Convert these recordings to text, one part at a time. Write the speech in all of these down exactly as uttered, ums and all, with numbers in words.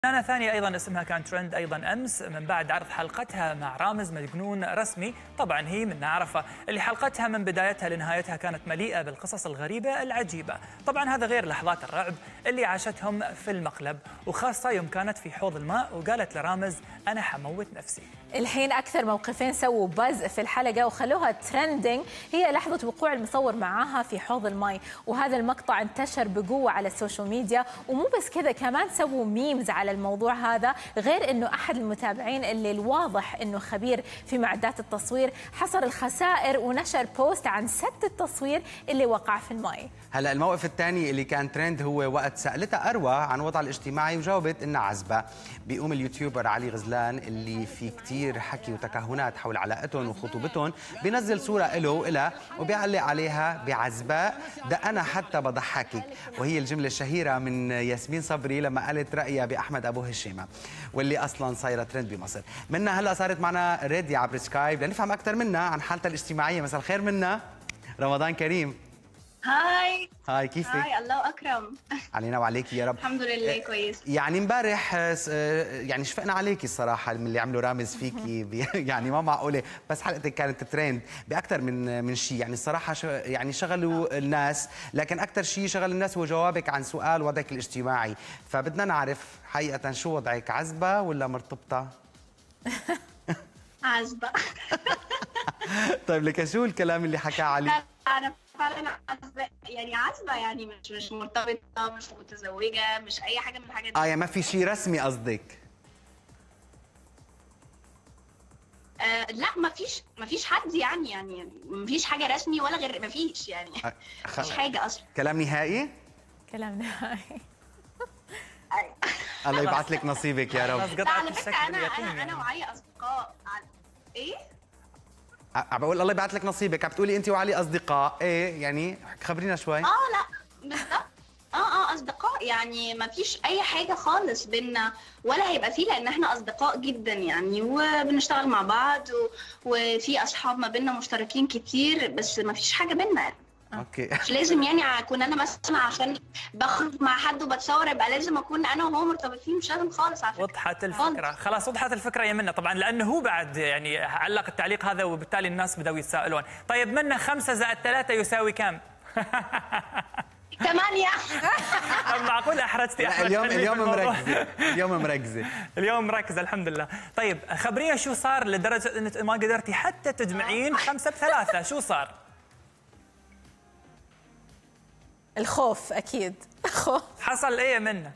فنانة ثانية أيضا اسمها كان ترند أيضا أمس من بعد عرض حلقتها مع رامز مجنون رسمي. طبعا هي من نعرفها اللي حلقتها من بدايتها لنهايتها كانت مليئة بالقصص الغريبة العجيبة. طبعا هذا غير لحظات الرعب اللي عاشتهم في المقلب، وخاصة يوم كانت في حوض الماء وقالت لرامز أنا حموت نفسي. الحين أكثر موقفين سووا باز في الحلقة وخلوها ترندنج هي لحظة وقوع المصور معاها في حوض الماء، وهذا المقطع انتشر بقوة على السوشيال ميديا. ومو بس كذا، كمان سووا ميمز على الموضوع هذا، غير انه احد المتابعين اللي الواضح انه خبير في معدات التصوير حصر الخسائر ونشر بوست عن ست التصوير اللي وقع في الماء. هلا الموقف الثاني اللي كان ترند هو وقت سالتها اروى عن وضعها الاجتماعي وجاوبت انها عزبه. بيقوم اليوتيوبر علي غزلان اللي في كثير حكي وتكهنات حول علاقتهم وخطوبتهم بينزل صوره له وإلها وبيعلق عليها بعزباء ده انا حتى بضحكك، وهي الجمله الشهيره من ياسمين صبري لما قالت رايها باحمد ابو هشيمه واللي اصلا صايره ترند بمصر. منا هلا صارت معنا راديا عبر سكايب لنفهم اكثر منها عن حالتها الاجتماعيه. مساء الخير منا، رمضان كريم. هاي هاي كيفك؟ هاي الله اكرم. علينا وعليكي يا رب. الحمد لله كويس. يعني امبارح يعني شفقنا عليكي الصراحه من اللي عملوا رامز فيكي يعني ما معقوله، بس حلقتك كانت ترند باكثر من من شيء. يعني الصراحه يعني شغلوا الناس، لكن اكثر شيء شغل الناس هو جوابك عن سؤال وضعك الاجتماعي. فبدنا نعرف حقيقه شو وضعك، عزبه ولا مرتبطه؟ عزبه. طيب لك شو الكلام اللي حكاه علي؟ انا فعلا عزبه، يعني عزبه، يعني مش مش مرتبطه، مش متزوجه، مش اي حاجه من الحاجات دي. اه يعني ما في شيء رسمي قصدك؟ آه لا، ما فيش ما فيش حد، يعني يعني ما فيش حاجه رسمي ولا غير، ما فيش يعني أخ... مش حاجه اصلا. كلام نهائي؟ كلام نهائي. الله يبعث لك نصيبك يا رب. لا على فكره انا انا انا وعلي اصدقاء. ايه؟ عم بقول الله يبعث لك نصيبك، عم بتقولي انت وعلي اصدقاء، ايه يعني خبرينا شوي. اه لا بالظبط، اه اه اصدقاء، يعني ما فيش اي حاجه خالص بينا ولا هيبقى فيه، لان احنا اصدقاء جدا يعني، وبنشتغل مع بعض و... وفي اصحاب ما بينا مشتركين كتير، بس ما فيش حاجه بينا يعني. اوكي. مش لازم يعني اكون انا مثلا عشان بخرج مع حد وبتصور يبقى لازم اكون انا وهو مرتبطين، مش لازم خالص على فكره. وضحت الفكره، خلاص وضحت الفكره يا منى. طبعا لانه هو بعد يعني علق التعليق هذا وبالتالي الناس بداوا يتساءلون. طيب منى خمسة زائد ثلاثة يساوي كم؟ ثمانية. طب معقول احرجتي احمد؟ اليوم اليوم مركزه، اليوم مركزه اليوم مركزه الحمد لله. طيب خبرينا شو صار لدرجه انك ما قدرتي حتى تجمعين خمسة بثلاثة، شو صار؟ الخوف اكيد. خوف. حصل ايه منا؟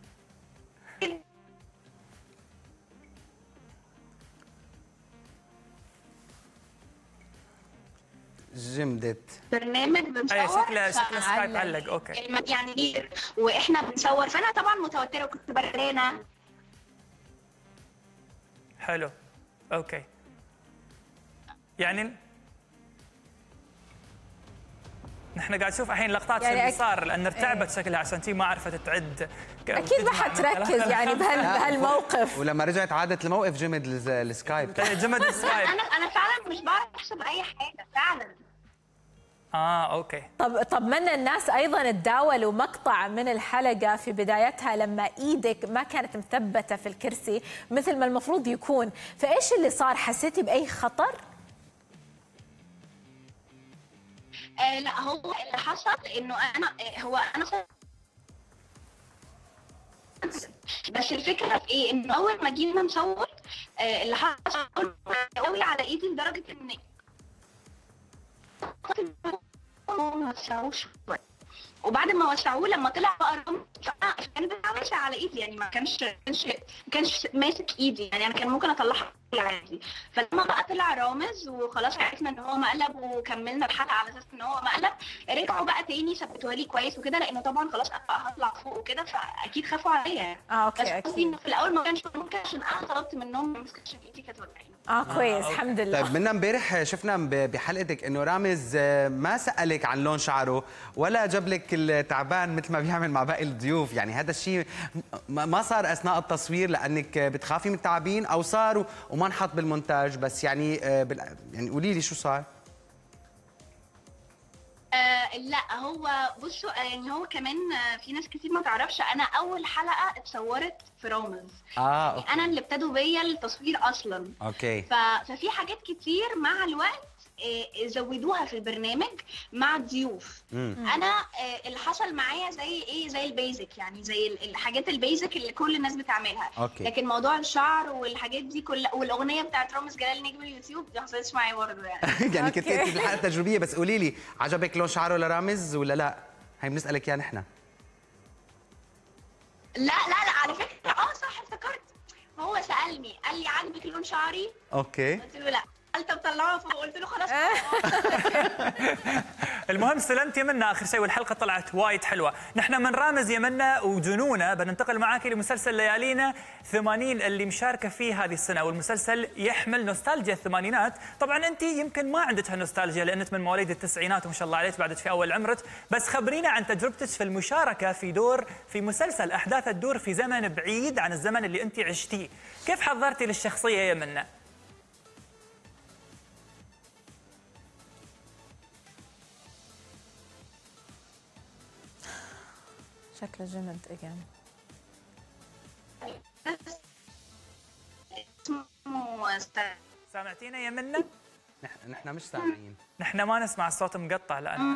جمدت. برنامج بنصور. اي شكله شكله سكايب علق. اوكي يعني واحنا بنصور، فانا طبعا متوتره وكنت برانه. حلو اوكي. يعني نحن قاعد نشوف الحين لقطات يعني اللي صار، لان ارتعبت شكلها عشان تي ما عرفت تعد. اكيد ما حتركز يعني بهالموقف. ولما رجعت عادت الموقف جمد السكايب. جمد السكايب. انا انا فعلا مش بعرف احسب اي حاجه فعلا. اه اوكي. طب طب من الناس ايضا تداولوا مقطع من الحلقه في بدايتها لما ايدك ما كانت مثبته في الكرسي مثل ما المفروض يكون، فايش اللي صار؟ حسيتي باي خطر؟ آه لا، هو اللي حصل انه انا آه هو انا بس الفكره في ايه؟ انه اول ما جينا نصور آه اللي حصل قوي على ايدي لدرجه ان ما وسعوش شويه، وبعد ما وسعوه لما طلع بقى رمز كان بيتعمل على ايدي، يعني ما كانش كانش ما كانش ماسك ايدي، يعني انا كان ممكن اطلعها عادي. فلما بقى طلع رامز وخلاص عرفنا ان هو مقلب وكملنا الحلقه على اساس ان هو مقلب، رجعوا بقى تاني ثبتوها لي كويس وكده، لانه طبعا خلاص هطلع فوق وكده، فاكيد خافوا عليا. اه اوكي. بس قصدي انه في الاول ما كانش ممكن عشان انا طلبت منهم ما يمسكش ايدي كانت وجعاني. اه كويس آه، الحمد لله. طيب منا امبارح شفنا بحلقتك انه رامز ما سالك عن لون شعره ولا جاب لك التعبان مثل ما بيعمل مع باقي الضيوف، يعني هذا الشيء ما صار اثناء التصوير لانك بتخافي من التعابين، او صار وما انحط بالمونتاج بس؟ يعني يعني قولي لي شو صار؟ آه لا هو بصوا يعني هو كمان في ناس كتير ما تعرفش انا اول حلقه اتصورت في رامز. اه يعني انا اللي ابتدوا بيا التصوير اصلا. اوكي. ف... ففي حاجات كتير مع الوقت زودوها في البرنامج مع الضيوف. انا اللي حصل معايا زي ايه زي البيزك يعني زي الحاجات البيزك اللي كل الناس بتعملها. أوكي. لكن موضوع الشعر والحاجات دي كلها والاغنيه بتاعت رامز جلال نجم اليوتيوب دي ما حصلتش معايا برضه يعني. يعني كنت انت بالحلقه التجريبيه. بس قولي لي عجبك لون شعره لرامز ولا لا؟ هي بنسالك اياها نحن. لا لا لا على فكره اه صح افتكرت. هو سالني قال لي عاجبك لون شعري؟ اوكي. قلت له لا. قال طب طلعوها فوق قلت له خلاص. المهم استلمت يمنا اخر شيء والحلقه طلعت وايد حلوه. نحن من رامز يمنا وجنونه بننتقل معاك لمسلسل ليالينا ثمانين اللي مشاركه فيه هذه السنه، والمسلسل يحمل نوستالجيا الثمانينات. طبعا انت يمكن ما عندك هالنوستالجيا لانك من مواليد التسعينات وما شاء الله عليك بعدك في اول عمرك، بس خبرينا عن تجربتك في المشاركه في دور في مسلسل احداث الدور في زمن بعيد عن الزمن اللي انت عشتيه. كيف حضرتي للشخصيه يمنا؟ شكله جمد اجين. سامعتينا يا منى؟ نحن نحن مش سامعين. نحن ما نسمع الصوت مقطع لأن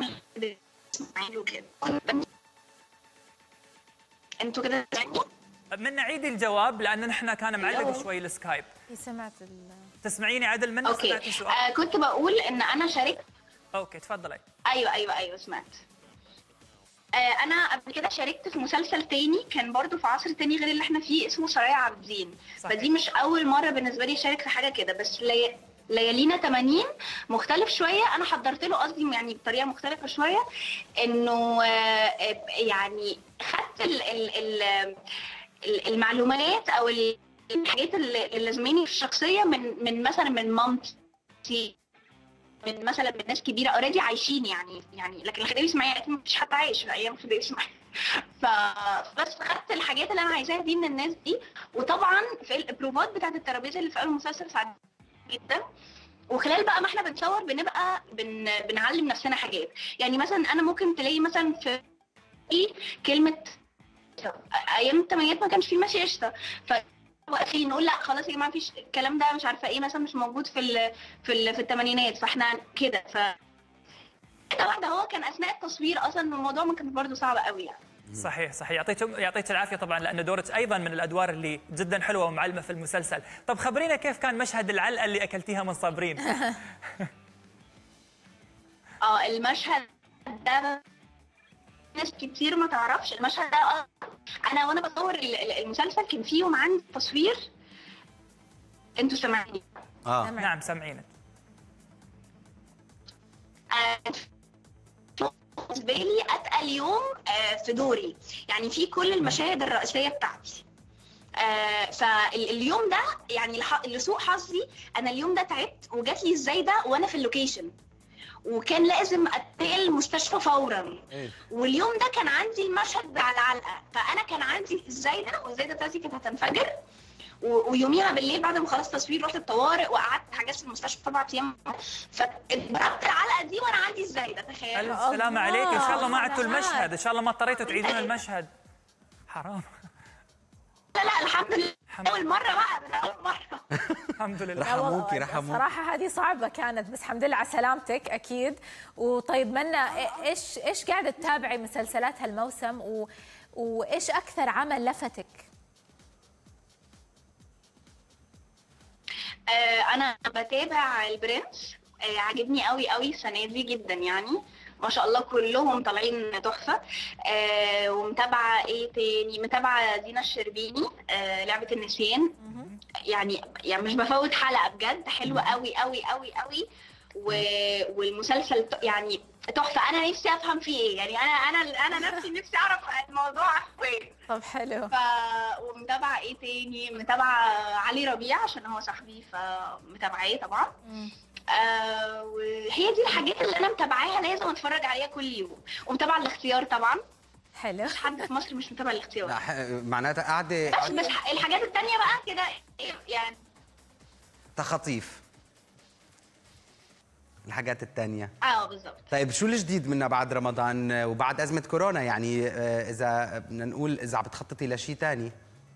انتوا كده منى عيدي الجواب لأن نحن كان معلق شوي السكايب. سمعت ال تسمعيني عدل منى؟ اوكي. سمعتي سؤال؟ آه كنت بقول ان انا شاركت. اوكي تفضلي. ايوه ايوه ايوه سمعت. آه انا قبل كده شاركت في مسلسل تاني كان برضو في عصر تاني غير اللي احنا فيه اسمه سرايا عابدين. فدي مش اول مره بالنسبه لي اشارك في حاجه كده. بس لي... ليالينا ثمانين مختلف شويه. انا حضرت له قصدي يعني بطريقه مختلفه شويه انه آه يعني خدت ال... ال... ال... المعلومات او الحاجات اللي لازماني في الشخصيه من من مثلا من مامتي، من مثلا من ناس كبيره اوريدي عايشين يعني يعني لكن الخديوي اسماعيل اكيد مفيش حد عايش في ايام الخديوي اسماعيل. فبس خدت الحاجات اللي انا عايزاها دي من الناس دي. وطبعا في البروفات بتاعت الترابيزه اللي في اول المسلسل ساعدتني جدا. وخلال بقى ما احنا بنصور بنبقى بن بنعلم نفسنا حاجات. يعني مثلا انا ممكن تلاقي مثلا في كلمه ايام الثمانينات ما كانش في ماشي قشطه ف وقتي نقول لا خلاص يا جماعه مفيش الكلام ده مش عارفه ايه مثلا مش موجود في ال في ال في الثمانينات فاحنا كده. ف طبعا هو كان اثناء التصوير اصلا الموضوع ما كان برضه صعب قوي يعني. صحيح صحيح. يعطيك يعطيك العافيه طبعا لان دورك ايضا من الادوار اللي جدا حلوه ومعلمه في المسلسل. طب خبرينا كيف كان مشهد العلقه اللي اكلتيها من صابرين؟ اه المشهد ده ناس كتير ما تعرفش المشهد ده. اه انا وانا بصور المسلسل كان في يوم عندي تصوير. انتوا سامعيني؟ اه نعم سامعينك. بالنسبه لي اتقل يوم في دوري يعني في كل المشاهد الرئيسيه بتاعتي. آه فاليوم ده يعني لسوء حظي انا اليوم ده تعبت وجات لي الزايده وانا في اللوكيشن وكان لازم اتنقل المستشفى فورا. إيه؟ واليوم ده كان عندي المشهد بتاع العلقه فانا كان عندي الزايده والزايده بتاعتي كانت هتنفجر. ويوميها بالليل بعد ما خلصت تصوير رحت الطوارئ وقعدت حجزت في المستشفى اربع ايام فاتضربت العلقه دي وانا عندي الزايده. تخيل. الف سلامه عليك. ان شاء الله ما عدتوا المشهد. ان شاء الله ما اضطريتوا تعيدون المشهد. حرام. لا لا الحمد لله اول مره بقى اول مره. الحمد لله. رحموكي رحموكي. صراحه هذه صعبه كانت بس الحمد لله على سلامتك اكيد. وطيب منى ايش ايش قاعده تتابعي مسلسلات هالموسم و... وايش اكثر عمل لفتك؟ آه انا بتابع البرنس. آه عجبني قوي قوي السنه دي جدا يعني ما شاء الله كلهم طالعين تحفه. آه ومتابعه ايه تاني متابعه دينا الشربيني آه لعبه النسيان. يعني يعني مش بفوت حلقه بجد حلوه قوي قوي قوي قوي. والمسلسل يعني تحفه. انا نفسي افهم فيه ايه يعني انا انا انا نفسي نفسي اعرف الموضوع فين. طب حلو. ف ومتابعه ايه تاني متابعه علي ربيع عشان هو صاحبي فمتابعاه طبعا. آه وهي دي الحاجات اللي انا متابعاها لازم اتفرج عليها كل يوم. ومتابعه الاختيار طبعا. حلو. مش حد في مصر مش متابع الاختيار. لا معناتها قاعده بس بس الحاجات التانية بقى كده يعني تخطيف. الحاجات الثانيه. اه بالظبط. طيب شو الجديد منا بعد رمضان وبعد ازمه كورونا؟ يعني اذا بدنا نقول اذا عم بتخططي لشيء ثاني.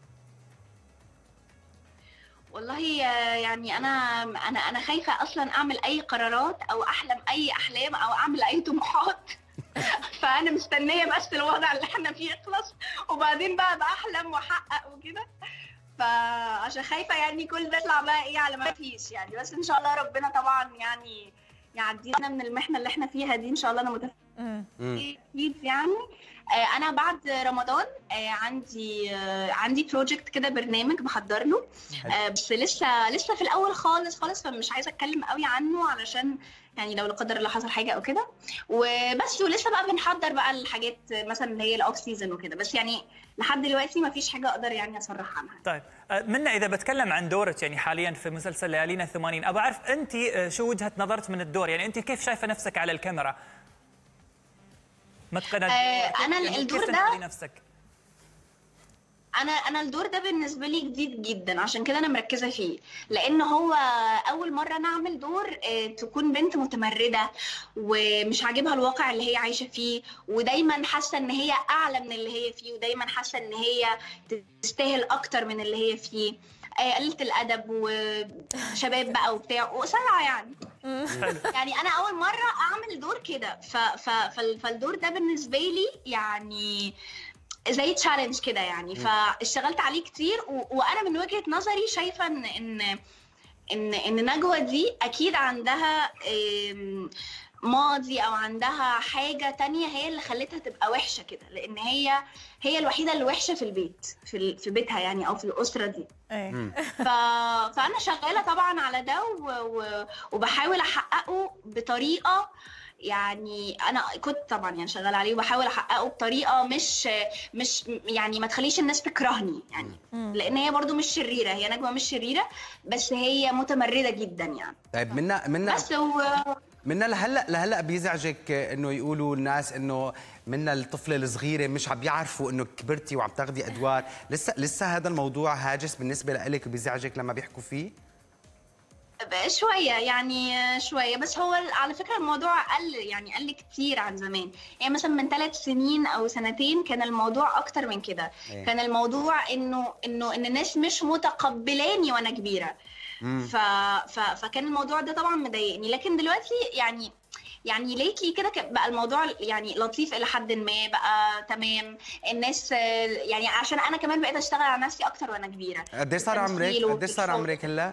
والله يعني انا انا انا خايفه اصلا اعمل اي قرارات او احلم اي احلام او اعمل اي طموحات. فانا مستنيه بس الوضع اللي احنا فيه يخلص وبعدين بقى بحلم واحقق وكده. فعشان خايفه يعني كل ده يطلع بقى ايه على ما فيش يعني. بس ان شاء الله ربنا طبعا يعني يعدينا من المحنه اللي احنا فيها دي ان شاء الله. انا متفائله اكيد يعني. انا بعد رمضان عندي عندي بروجكت كده، برنامج بحضر له، بس لسه لسه في الاول خالص خالص، فمش عايزه اتكلم قوي عنه علشان يعني لو لا قدر الله حصل حاجه او كده وبس. ولسه بقى بنحضر بقى الحاجات مثلا اللي هي الاوف سيزون وكده، بس يعني لحد دلوقتي ما فيش حاجه اقدر يعني اصرح عنها. طيب منى، اذا بتكلم عن دورك يعني حاليا في مسلسل ليالينا الثمانين، ابى اعرف انت شو وجهه نظرك من الدور؟ يعني انت كيف شايفه نفسك على الكاميرا؟ متقنه آه انا يعني الدور كيف ده نفسك؟ انا انا الدور ده بالنسبه لي جديد جدا، عشان كده انا مركزه فيه، لان هو اول مره انا اعمل دور تكون بنت متمرده ومش عاجبها الواقع اللي هي عايشه فيه، ودايما حاسه ان هي اعلى من اللي هي فيه، ودايما حاسه ان هي تستاهل اكتر من اللي هي فيه، قليله الادب وشباب بقى وبتاع وقصيره يعني. يعني انا اول مره اعمل دور كده، فالدور ده بالنسبه لي يعني زي تشالنج كده يعني. فاشتغلت عليه كتير وانا من وجهة نظري شايفه ان ان ان ان نجوى دي اكيد عندها ماضي او عندها حاجه تانية هي اللي خلتها تبقى وحشه كده، لان هي هي الوحيده اللي وحشه في البيت، في في بيتها يعني او في الاسره دي. ف... فانا شغاله طبعا على ده و... و... وبحاول احققه بطريقه يعني انا كنت طبعا يعني شغاله عليه وبحاول احققه بطريقه مش مش يعني ما تخليش الناس تكرهني يعني. لان هي برضو مش شريره، هي نجوى مش شريره، بس هي متمرده جدا يعني. طيب منى منى بس هو منى لهلا لهلا بيزعجك انه يقولوا الناس انه منى الطفله الصغيره مش عم بيعرفوا انه كبرتي وعم تاخذي ادوار؟ لسه لسه هذا الموضوع هاجس بالنسبه لك وبيزعجك لما بيحكوا فيه؟ شويه يعني شويه، بس هو على فكره الموضوع قل يعني قل كتير عن زمان. يعني مثلا من ثلاث سنين او سنتين كان الموضوع اكتر من كده. إيه؟ كان الموضوع انه انه ان الناس مش متقبلاني وانا كبيره. ف... ف... فكان الموضوع ده طبعا مضايقني. لكن دلوقتي يعني يعني ليتلي كده بقى الموضوع يعني لطيف الى حد ما، بقى تمام. الناس يعني عشان انا كمان بقيت اشتغل على نفسي اكتر وانا كبيره. قد ايه صار عمرك؟ قد ايه صار عمرك هلا؟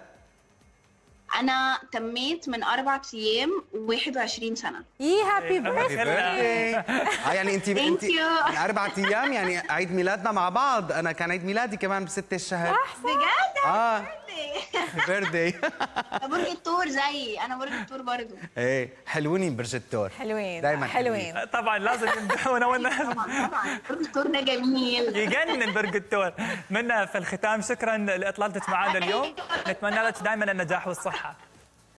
أنا تميت من أربع أيام وواحد وعشرين سنة. يي هابي بيرثداي. اه يعني أنت أنت من أربع أيام يعني عيد ميلادنا مع بعض. أنا كان عيد ميلادي كمان بستة الشهر. بجد؟ اه بيرثداي. برج الثور زيي، أنا برج الثور برضه. إيه حلوين برج الثور. حلوين دايما حلوين. طبعا لازم يمدحونا ولا طبعا طبعا برج الثور ده جميل. يجنن برج الثور. منى في الختام شكرا لاطلالتك معنا اليوم، نتمنى لك دائما النجاح والصحة.